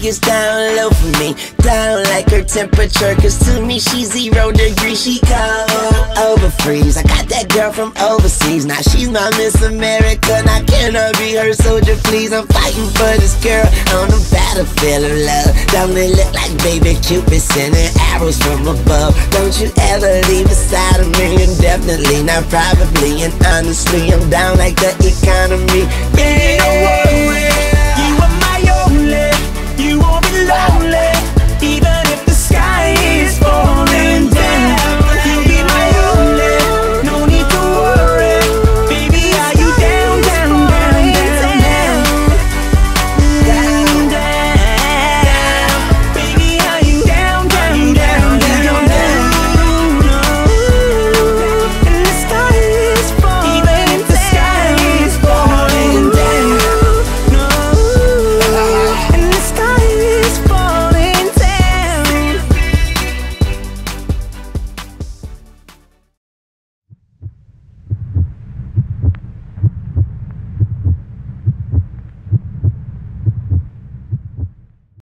gets down low for me, down like her temperature, cause to me she's 0 degrees, she cold over freeze. I got that girl from overseas, now she's my Miss America. Now can I be her soldier, please? I'm fighting for this girl on the battlefield of love. Don't it look like baby Cupid sending arrows from above? Don't you ever leave beside of me, and definitely not probably, and honestly I'm down like the economy. Yeah.